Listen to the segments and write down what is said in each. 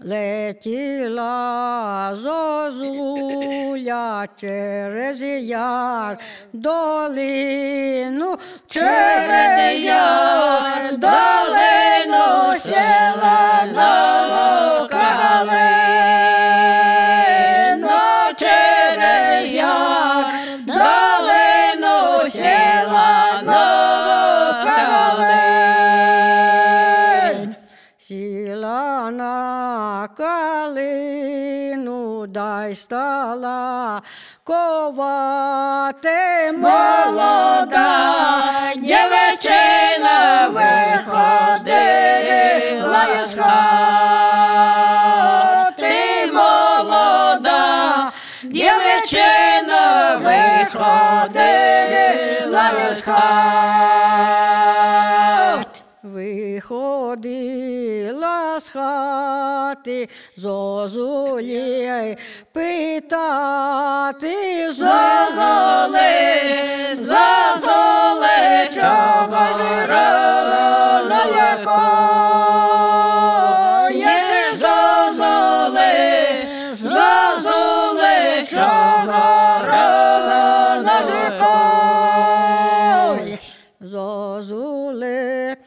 Летіла зозуля через яр долину, через яр долину сіла на калину, через яр долину сіла на калину. Сіла на калину, дай стала ковати молода дівчина виходила із хати, молода дівчина виходила із хати. Виходила з хати зозулі питати, зозули, зозули, чого ж рано якої ж зозули, зозули, чого рано якої зозули.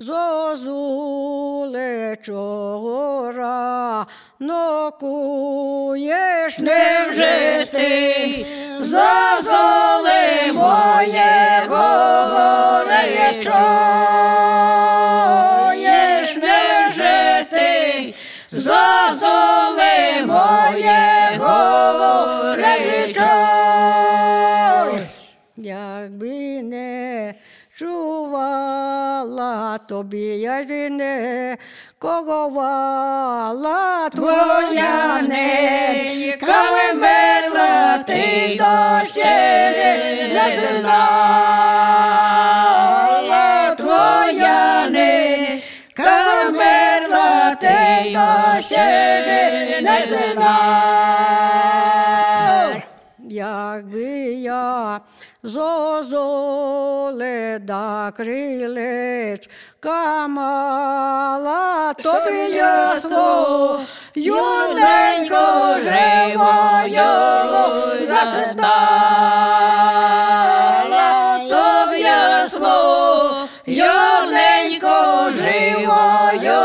Зозуле, чого рано куєш, невже ж ти, зозуле моє горе, чуєш, невже ти, зозуле моє горе, чуєш. Якби не чувала тобі, я ж не кохала, твоя ненька вимерла, ти досі не знала, твоя ненька вимерла, ти досі не знала. Якби я зозуле да крилечка мала, тобі я свою неньку живою застала, тобі я свою неньку живою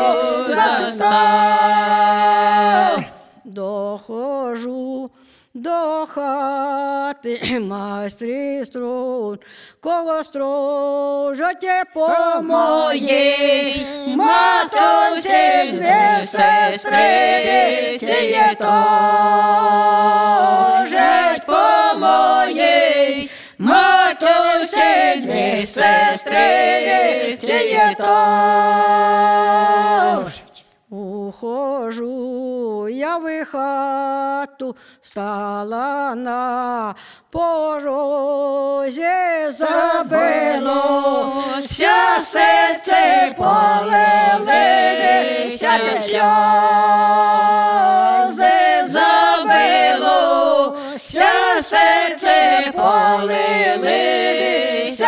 застала. Доходжу до хати, майстрі струн, кого стружать по моїй матонці, дві сестри, ціє тожать по моїй матонці, дві сестри, ціє тожать. Ухожу я в хату, стала на порозі, забилося серце, полилися сльози, забилося серце, полилися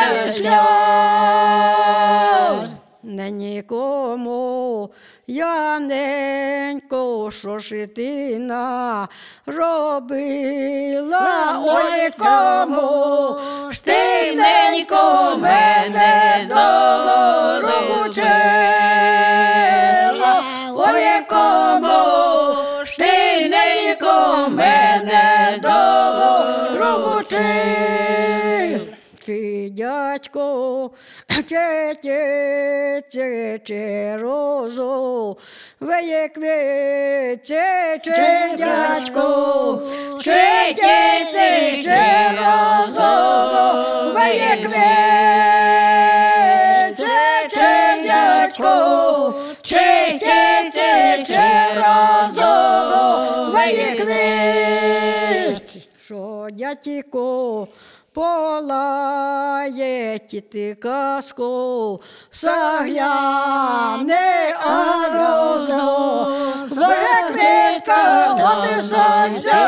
сльози. Не нікому я ненько, що ж ти наробила, ой, кому ж ти, ненько, мене дорогу вчила, ой, кому ж ти, ненько, мене дорогу вчила. Чи дядько, чи розу, веє квіти, чи дядько, чи розу, веє квіти, чи дядько, чи розу, веє квіти. Що дядько полає ти казку, загляне, а розу, зложе квітка, золоте сонце,